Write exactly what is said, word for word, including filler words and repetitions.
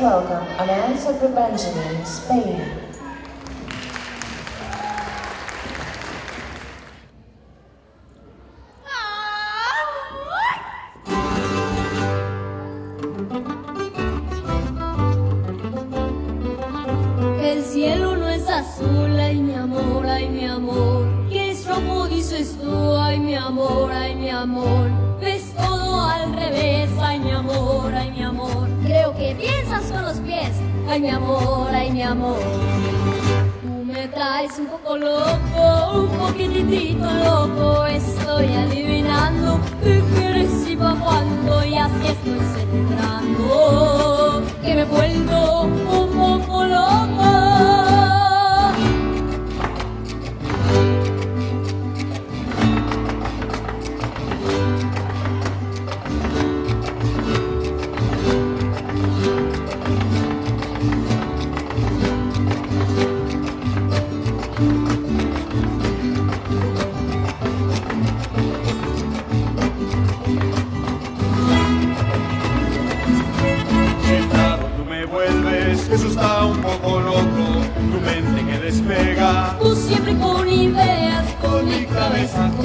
welcome Amanza Benjamin, Spain. El cielo no es azul, ay mi amor, ay mi amor. Que es rojo, dices tú, ay mi amor, ay mi amor. Ves todo al revés, ay mi amor, ay mi amor. Creo que piensas con los pies, ay mi amor, ay mi amor. Tú me traes un poco loco, un poquitito loco. Estoy adivinando qué quieres y pa' cuándo, y así estoy celebrando que me vuelvo un poco loco. Eso está un poco loco, tu mente que despega. Tú siempre con ideas, con mi cabeza.